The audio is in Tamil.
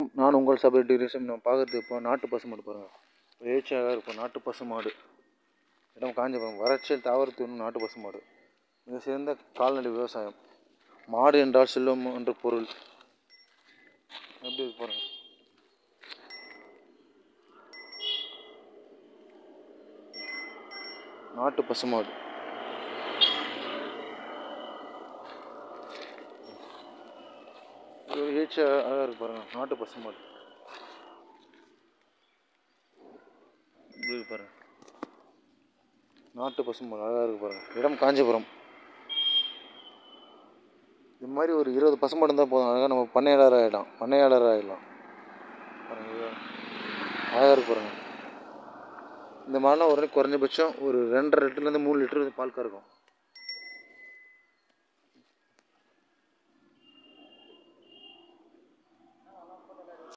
நான் உங்கள் சபை டீரிசம் நம்ம பார்க்குறது இப்போ நாட்டு பசுமாடு பாருங்கள். எழுச்சியாக இருக்கும் நாட்டு பசுமாடு. இடம் காஞ்சிபுரம் வறட்சியில் தாவரத்து நாட்டு பசுமாடு. மிக சிறந்த கால்நடை விவசாயம். மாடு என்றால் செல்வம் என்ற பொருள். எப்படி இருக்கு பாருங்க. நாட்டு பசுமாடு. ஒரு எழுச்சியாக அழகாக இருக்கு பாருங்க. நாட்டு பசுமாடு எப்படி இருக்கு பாருங்க. நாட்டு பசுமாடு அழகாக இருக்கு பாருங்க. இடம் காஞ்சிபுரம். இது மாதிரி ஒரு 20 பசுமாடு இருந்தால் போதும். அழகாக நம்ம பண்ணையாளர் ஆகிடலாம். பாருங்க அழகாக இருக்கு பாருங்க. இந்த மாடுலாம் ஒரு குறைஞ்சபட்சம் ஒரு 2.5 லிட்டர்லேருந்து 3 லிட்டர் பால் கறக்கும்.